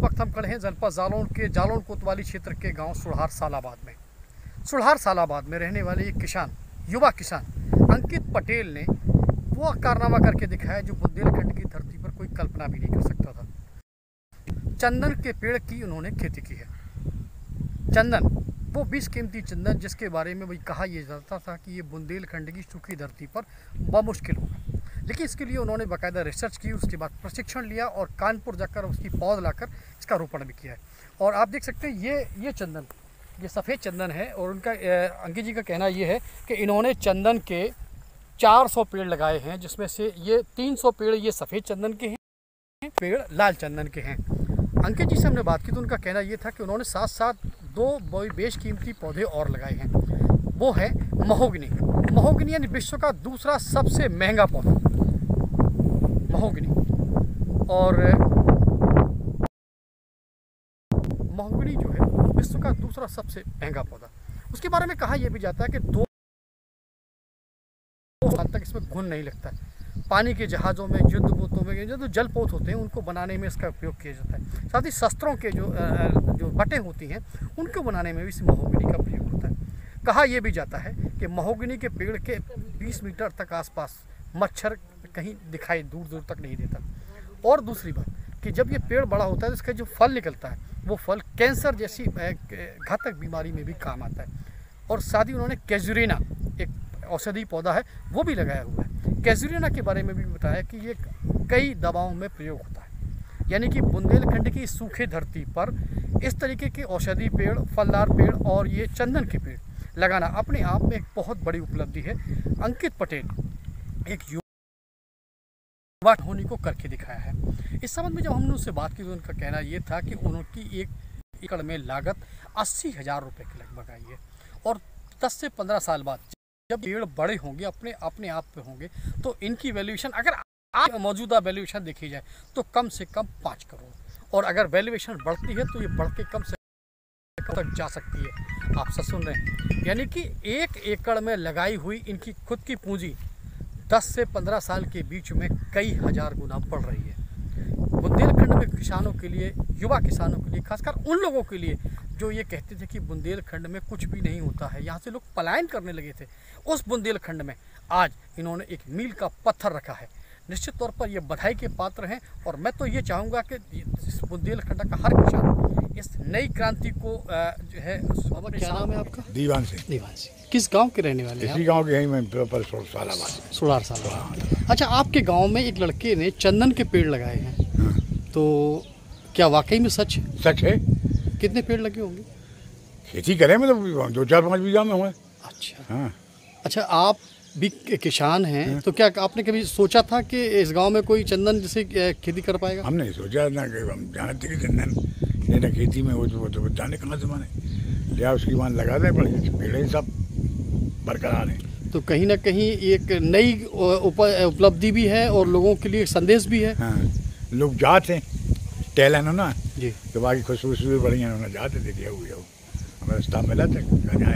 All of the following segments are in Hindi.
वक्त हम खड़े हैं जनपद जालौन कोतवाली क्षेत्र के गांव सुढ़ार सालाबाद में। सुढ़ार सालाबाद में रहने वाले एक किसान, युवा किसान अंकित पटेल ने वो कारनामा करके दिखाया जो बुंदेलखंड की धरती पर कोई कल्पना भी नहीं कर सकता था। चंदन के पेड़ की उन्होंने खेती की है। चंदन, वो बेशकीमती चंदन जिसके बारे में वही कहा यह जाता था कि ये बुंदेलखंड की सूखी धरती पर बमुश्किल होगा, लेकिन इसके लिए उन्होंने बाकायदा रिसर्च की, उसके बाद प्रशिक्षण लिया और कानपुर जाकर उसकी पौध लाकर इसका रोपण भी किया है। और आप देख सकते हैं ये चंदन, ये सफ़ेद चंदन है। और उनका अंकित जी का कहना ये है कि इन्होंने चंदन के 400 पेड़ लगाए हैं, जिसमें से ये 300 पेड़ ये सफ़ेद चंदन के हैं, पेड़ लाल चंदन के हैं। अंकित जी से हमने बात की तो उनका कहना ये था कि उन्होंने साथ साथ 2 बेशकीमती पौधे और लगाए हैं। वो है महोगनी। महोगनी यानी विश्व का दूसरा सबसे महंगा पौधा महोगनी। और महोगनी जो है विश्व का दूसरा सबसे महंगा पौधा। उसके बारे में कहा यह भी जाता है कि 2 साल तक इसमें घुन नहीं लगता है। पानी के जहाज़ों में, युद्ध पोतों में जो जलपोत होते हैं उनको बनाने में इसका उपयोग किया जाता है। साथ ही शस्त्रों के जो बटें होती हैं उनको बनाने में भी इस महोगनी का प्रयोग होता है। कहा यह भी जाता है कि महोगनी के पेड़ के 20 मीटर तक आसपास मच्छर कहीं दिखाई दूर दूर तक नहीं देता। और दूसरी बात कि जब ये पेड़ बड़ा होता है तो इसका जो फल निकलता है वो फल कैंसर जैसी घातक बीमारी में भी काम आता है। और साथ ही उन्होंने कैजुरीना, एक औषधि पौधा है, वो भी लगाया हुआ है। कैजुरीना के बारे में भी बताया कि ये कई दवाओं में प्रयोग होता है। यानी कि बुंदेलखंड की सूखे धरती पर इस तरीके के औषधि पेड़, फलदार पेड़ और ये चंदन के पेड़ लगाना अपने आप में एक बहुत बड़ी उपलब्धि है। अंकित पटेल एक युवा होने को करके दिखाया है। इस संबंध में जब हमने उससे बात की तो उनका कहना ये था कि उनकी 1 एकड़ में लागत 80,000 रुपये की लगभग आई है। और 10 से 15 साल बाद जब पेड़ बड़े होंगे, अपने आप पे होंगे, तो इनकी वैल्यूएशन, अगर आज मौजूदा वैल्यूएशन देखी जाए तो कम से कम 5 करोड़, और अगर वैल्यूएशन बढ़ती है तो ये बढ़ के कम से कम तक जा सकती है। आप सब सुन रहे हैं, यानी कि 1 एकड़ में लगाई हुई इनकी खुद की पूंजी 10 से 15 साल के बीच में कई हजार गुना बढ़ रही है। बुंदेलखंड में किसानों के लिए, युवा किसानों के लिए, खासकर उन लोगों के लिए जो ये कहते थे कि बुंदेलखंड में कुछ भी नहीं होता है, यहाँ से लोग पलायन करने लगे थे, उस बुंदेलखंड में आज इन्होंने एक मील का पत्थर रखा है। निश्चित तौर पर ये बधाई के पात्र हैं। और मैं तो ये चाहूँगा कि इस बुंदेलखंड का हर किसान इस नई क्रांति को जो है। क्या नाम है आपका? दीवान सिंह। दीवान सिंह किस गांव के रहने वाले हैं? इसी गांव के, यहीं में सुढ़ार सालाबाद। अच्छा, आपके गांव में एक लड़के ने चंदन के पेड़ लगाए हैं। हाँ। तो क्या वाकई में सच है? कितने पेड़ लगे होंगे? खेती करें मतलब 2-4-5 बीघा में हुए। अच्छा। हाँ। अच्छा, आप भी किसान हैं, तो क्या आपने कभी सोचा था कि इस गांव में कोई चंदन जैसे खेती कर पाएगा? हमने सोचा ना, कि हम जानते कि चंदन लेना खेती में वो तो जाने कहाँ से माने लिया, उसकी मान लगा दें, पर पेड़ सब बरकरार हैं। तो कहीं ना कहीं एक नई उपलब्धि भी है और लोगों के लिए संदेश भी है। हाँ, लोग जाते हैं टहलन हो ना जी, तो बाकी खुशबू बढ़िया होना जाते देखिए हुए हो, हमें रास्ता मिला था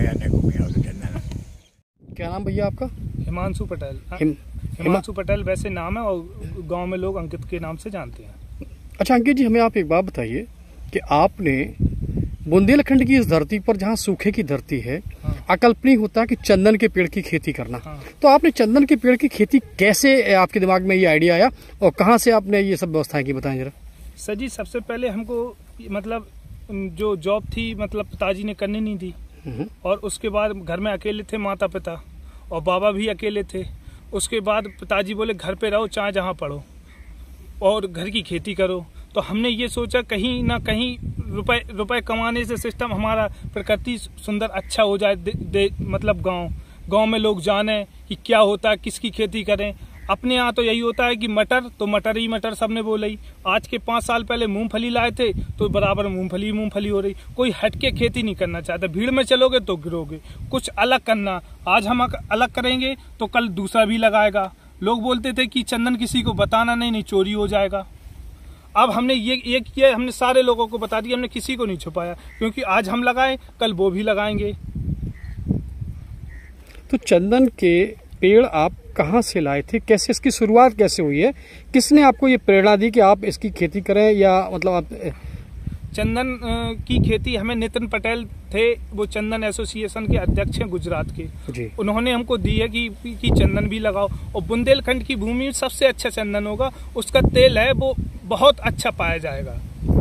चंदन। क्या नाम भैया आपका? हिमांशु पटेल। हिमांशु पटेल वैसे नाम है और गांव में लोग अंकित के नाम से जानते हैं। अच्छा अंकित जी, हमें आप एक बात बताइए कि आपने बुंदेलखंड की इस धरती पर, जहाँ सूखे की धरती है, हाँ, अकल्पनीय होता है कि चंदन के पेड़ की खेती करना। हाँ। तो आपने चंदन के पेड़ की खेती कैसे, आपके दिमाग में ये आइडिया आया और कहाँ से आपने ये सब व्यवस्थाएं की, बताएं जरा। सर जी, सबसे पहले हमको मतलब जो जॉब थी मतलब पिताजी ने करनी नहीं दी, और उसके बाद घर में अकेले थे माता पिता, और बाबा भी अकेले थे। उसके बाद पिताजी बोले घर पे रहो, चाहे जहाँ पढ़ो और घर की खेती करो। तो हमने ये सोचा कहीं ना कहीं रुपए कमाने से सिस्टम हमारा प्रकृति सुंदर अच्छा हो जाए, मतलब गांव में लोग जाने कि क्या होता है, किसकी खेती करें। अपने यहाँ तो यही होता है कि मटर तो मटर ही मटर, सबने बोला ही। आज के 5 साल पहले मूंगफली लाए थे तो बराबर मूंगफली हो रही। कोई हटके खेती नहीं करना चाहता, भीड़ में चलोगे तो गिरोगे। कुछ अलग करना, आज हम अलग करेंगे तो कल दूसरा भी लगाएगा। लोग बोलते थे कि चंदन किसी को बताना नहीं, चोरी हो जाएगा। अब हमने ये किया, हमने सारे लोगों को बता दिया, हमने किसी को नहीं छुपाया, क्योंकि आज हम लगाए कल वो भी लगाएंगे। तो चंदन के पेड़ आप कहाँ से लाए थे, कैसे इसकी शुरुआत कैसे हुई है, किसने आपको ये प्रेरणा दी कि आप इसकी खेती करें, या मतलब आप चंदन की खेती हमें नितिन पटेल थे, वो चंदन एसोसिएशन के अध्यक्ष हैं गुजरात के जी। उन्होंने हमको दी है कि चंदन भी लगाओ, और बुंदेलखंड की भूमि में सबसे अच्छा चंदन होगा, उसका तेल है वो बहुत अच्छा पाया जाएगा।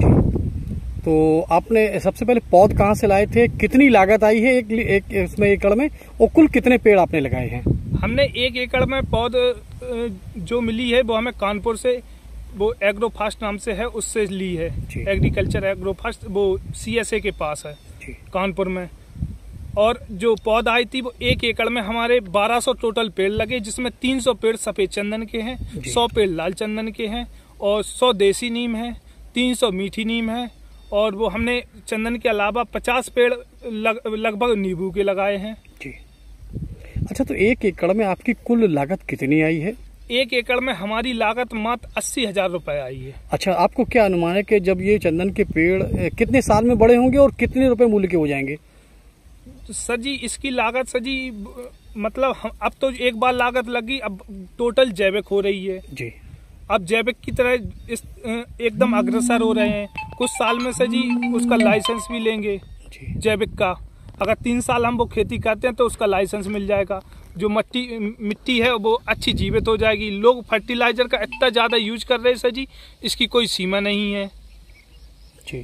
तो आपने सबसे पहले पौध कहाँ से लाए थे, कितनी लागत आई है एक इसमें एकड़ में, और कुल कितने पेड़ आपने लगाए हैं? हमने 1 एकड़ में पौध जो मिली है वो हमें कानपुर से, वो एग्रोफास्ट नाम से है, उससे ली है। एग्रीकल्चर एग्रोफास्ट, वो CSA के पास है कानपुर में। और जो पौध आई थी वो 1 एकड़ में हमारे 1200 टोटल पेड़ लगे, जिसमें 300 पेड़ सफेद चंदन के हैं, 100 पेड़ लाल चंदन के हैं, और 100 देसी नीम है, 300 मीठी नीम है, और वो हमने चंदन के अलावा 50 पेड़ लगभग नींबू के लगाए हैं। जी। अच्छा, तो 1 एकड़ में आपकी कुल लागत कितनी आई है? 1 एकड़ में हमारी लागत मात्र 80,000 रुपए आई है। अच्छा, आपको क्या अनुमान है कि जब ये चंदन के पेड़ कितने साल में बड़े होंगे और कितने रुपए मूल्य के हो जाएंगे? सर जी, इसकी लागत सर जी मतलब अब तो एक बार लागत लगी, अब टोटल जैविक हो रही है जी। अब जैविक की तरह एकदम अग्रसर हो रहे हैं। कुछ साल में सर जी उसका लाइसेंस भी लेंगे जैविक का। अगर 3 साल हम वो खेती करते हैं तो उसका लाइसेंस मिल जाएगा। जो मिट्टी है वो अच्छी जीवित हो जाएगी। लोग फर्टिलाइजर का इतना ज़्यादा यूज कर रहे हैं सर जी, इसकी कोई सीमा नहीं है जी।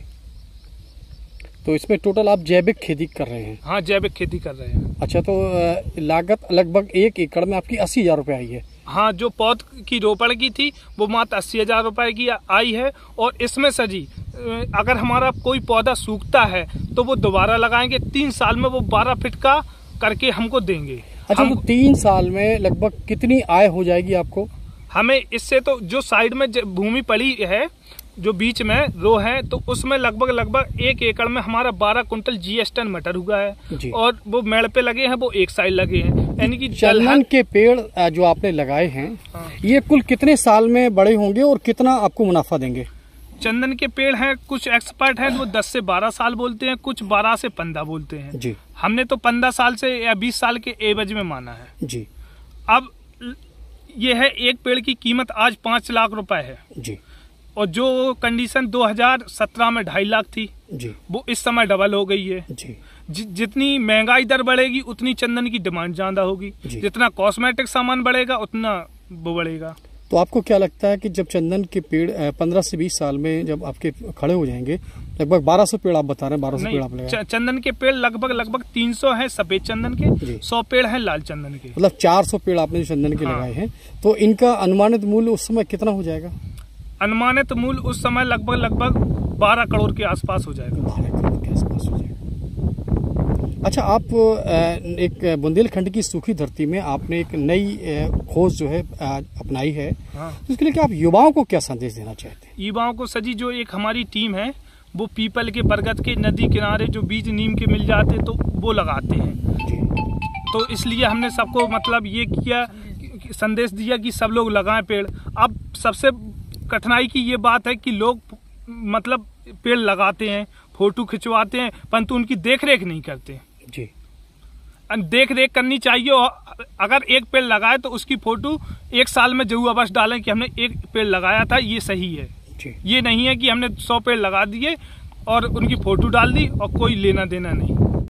तो इसमें टोटल आप जैविक खेती कर रहे हैं? हाँ, जैविक खेती कर रहे हैं। अच्छा, तो लागत लगभग 1 एकड़ में आपकी 80,000 रुपये आई है? हाँ, जो पौध की रोपण की थी वो मात्र 80,000 रुपये की आई है। और इसमें सर जी अगर हमारा कोई पौधा सूखता है तो वो दोबारा लगाएंगे। 3 साल में वो 12 फीट का करके हमको देंगे। अच्छा, तो 3 साल में लगभग कितनी आय हो जाएगी आपको? हमें इससे तो जो साइड में भूमि पड़ी है, जो बीच में रो है, तो उसमें लगभग 1 एकड़ में हमारा 12 कुंटल GS टन मटर हुआ है। और वो मेड़ पे लगे हैं, वो एक साइड लगे हैं। यानी कि चंदन के पेड़ जो आपने लगाए हैं, ये कुल कितने साल में बड़े होंगे और कितना आपको मुनाफा देंगे? चंदन के पेड़ हैं, कुछ एक्सपर्ट हैं वो 10 से 12 साल बोलते हैं, कुछ 12 से 15 बोलते हैं जी। हमने तो 15 साल से या 20 साल के एवज में माना है जी। अब ये है, एक पेड़ की कीमत आज 5 लाख रुपए है जी। और जो कंडीशन 2017 में 2.5 लाख थी जी, वो इस समय डबल हो गई है जी। जितनी महंगाई दर बढ़ेगी उतनी चंदन की डिमांड ज्यादा होगी, जितना कॉस्मेटिक सामान बढ़ेगा उतना वो बढ़ेगा। तो आपको क्या लगता है कि जब चंदन के पेड़ 15 से 20 साल में जब आपके खड़े हो जाएंगे, लगभग 1200 पेड़ आप बता रहे हैं, 1200 पेड़ आप लगाए? चंदन के पेड़ लगभग 300 हैं सफेद चंदन के, 100 पेड़ हैं लाल चंदन के। मतलब 400 पेड़ आपने जो चंदन के लगाए हैं, तो इनका अनुमानित मूल्य उस समय कितना हो जाएगा? अनुमानित मूल्य उस समय लगभग 12 करोड़ के आसपास हो जाएगा। 12 करोड़ के आसपास हो जाएगा। अच्छा, आप एक बुंदेलखंड की सूखी धरती में आपने एक नई खोज जो है अपनाई है, तो इसके लिए क्या आप युवाओं को क्या संदेश देना चाहते हैं? युवाओं को सजी, जो एक हमारी टीम है वो पीपल के, बरगद के नदी किनारे जो बीज नीम के मिल जाते तो वो लगाते हैं। तो इसलिए हमने सबको मतलब ये किया, संदेश दिया कि सब लोग लगाएं पेड़। अब सबसे कठिनाई की ये बात है कि लोग मतलब पेड़ लगाते हैं, फोटो खिंचवाते हैं, परंतु उनकी देख रेख नहीं करते जी। देख रेख करनी चाहिए। और अगर एक पेड़ लगाए तो उसकी फोटो 1 साल में जरूर अवश्य डालें कि हमने एक पेड़ लगाया था, ये सही है जी। ये नहीं है कि हमने 100 पेड़ लगा दिए और उनकी फोटो डाल दी और कोई लेना देना नहीं।